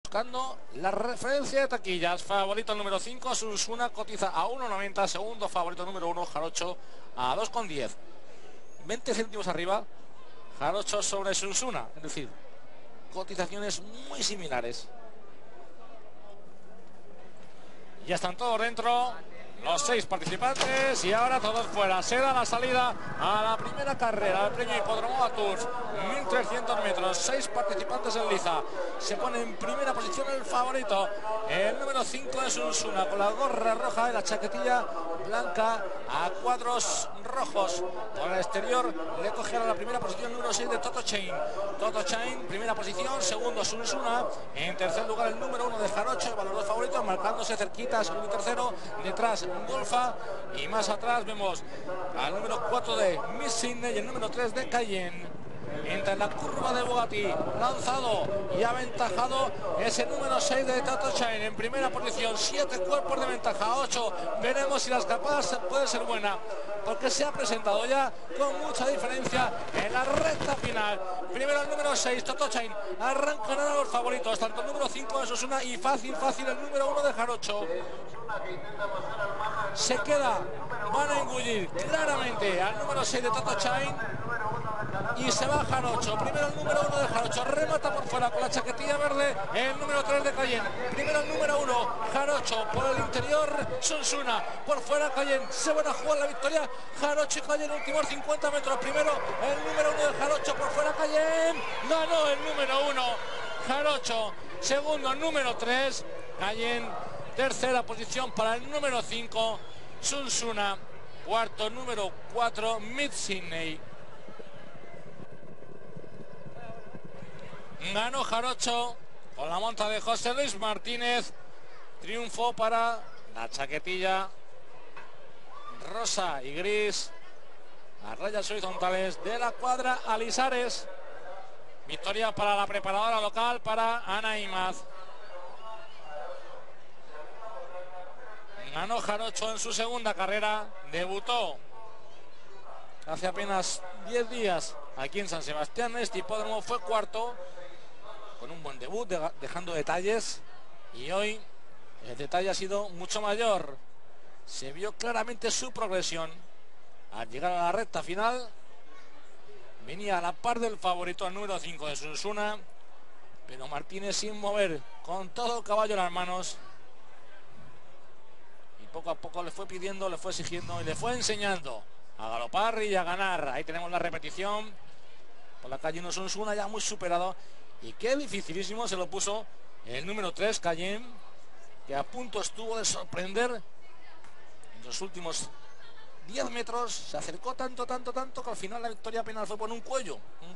buscando la referencia de taquillas. Favorito número 5, Sunsuna, cotiza a 1,90. Segundo favorito número 1, Jarocho, a 2,10. 20 céntimos arriba, Jarocho sobre Sunsuna. Es decir, cotizaciones muy similares. Ya están todos dentro, los 6 participantes, y ahora todos fuera. Se da la salida a la primera carrera del premio Hipódromo Tours, 1300 metros, 6 participantes en liza. Se pone en primera posición el favorito, el número 5 de Sunsuna, con la gorra roja y la chaquetilla blanca a cuadros rojos. Por el exterior le coge a la primera posición el número 6 de Toto Chain. Toto Chain, primera posición, segundo Sunsuna, en tercer lugar el número 1 de Jarocho, los dos favoritos marcándose cerquita, segundo y tercero, detrás Golfa, y más atrás vemos al número 4 de Miss Sydney y el número 3 de Cayenne. Entra en la curva de Bugatti, lanzado y aventajado es el número 6 de Toto Chain en primera posición, 7 cuerpos de ventaja, 8. Veremos si la escapada puede ser buena, porque se ha presentado ya con mucha diferencia en la recta final. Primero el número 6, Toto Chain, arrancan a los favoritos, tanto el número 5 de Sunsuna y fácil el número 1 de Jarocho. Se queda, van a engullir claramente al número 6 de Toto Chain y se va Jarocho. Primero el número 1 de Jarocho, remata por fuera con la chaquetilla verde el número 3 de Cayenne. Primero el número 1, Jarocho, por el interior Sunsuna, por fuera Cayenne. Se van a jugar la victoria Jarocho y Cayenne, últimos 50 metros. Primero el número 1 de Jarocho, por fuera Cayenne. Ganó el número 1 Jarocho, segundo el número 3 Cayenne, tercera posición para el número 5 Sunsuna, cuarto número 4 Miss Sydney. Ganó Jarocho con la monta de José Luis Martínez. Triunfo para la chaquetilla rosa y gris, las rayas horizontales de la cuadra Alisares. Victoria para la preparadora local, para Ana Imaz. Ganó Jarocho en su segunda carrera. Debutó hace apenas 10 días aquí en San Sebastián. Este hipódromo fue cuarto, con un buen debut, dejando detalles, y hoy el detalle ha sido mucho mayor. Se vio claramente su progresión al llegar a la recta final. Venía a la par del favorito, al número 5 de Sunsuna, pero Martínez sin mover, con todo el caballo en las manos, y poco a poco le fue pidiendo, le fue exigiendo y le fue enseñando a galopar y a ganar. Ahí tenemos la repetición por la calle 1 Sunsuna, ya muy superado. Y qué dificilísimo se lo puso el número 3, Cayenne, que a punto estuvo de sorprender en los últimos 10 metros. Se acercó tanto, que al final la victoria apenas fue por un cuello.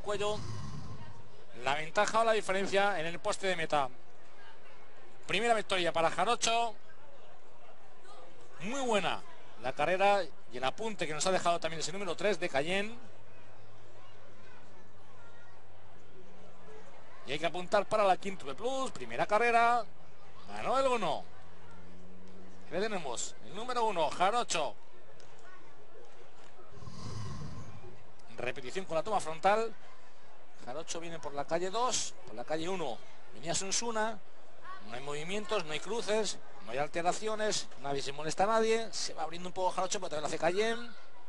La ventaja o la diferencia en el poste de meta. Primera victoria para Jarocho. Muy buena la carrera y el apunte que nos ha dejado también ese número 3 de Cayenne. Y hay que apuntar para la Quintuple Plus, primera carrera. Ganó el 1. ¿Qué tenemos? El número 1, Jarocho. Repetición con la toma frontal. Jarocho viene por la calle 2, por la calle 1 venía Sunsuna. No hay movimientos, no hay cruces, no hay alteraciones, nadie se molesta a nadie. Se va abriendo un poco Jarocho, pero también lo hace Cayenne.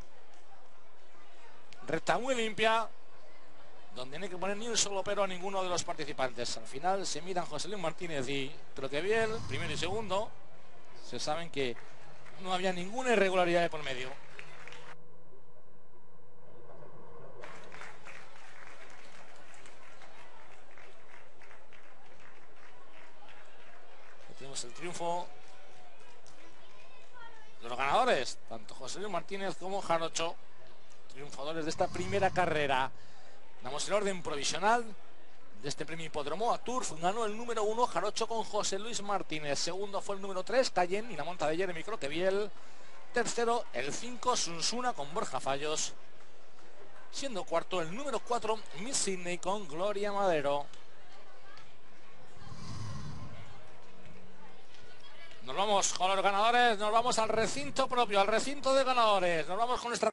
Recta muy limpia, donde no hay que poner ni un solo pero a ninguno de los participantes. Al final se miran José Luis Martínez y Troqueviel, primero y segundo. Se saben que no había ninguna irregularidad de por medio. Aquí tenemos el triunfo de los ganadores, tanto José Luis Martínez como Jarocho, triunfadores de esta primera carrera. Damos el orden provisional de este premio Hipódromo Tours. Ganó el número 1 Jarocho con José Luis Martínez. Segundo fue el número 3 Cayenne y la monta de Jeremy Croqueviel. Tercero el 5 Sunsuna con Borja Fallos. Siendo cuarto el número 4 Miss Sydney con Gloria Madero. Nos vamos con los ganadores, nos vamos al recinto propio, al recinto de ganadores. Nos vamos con nuestra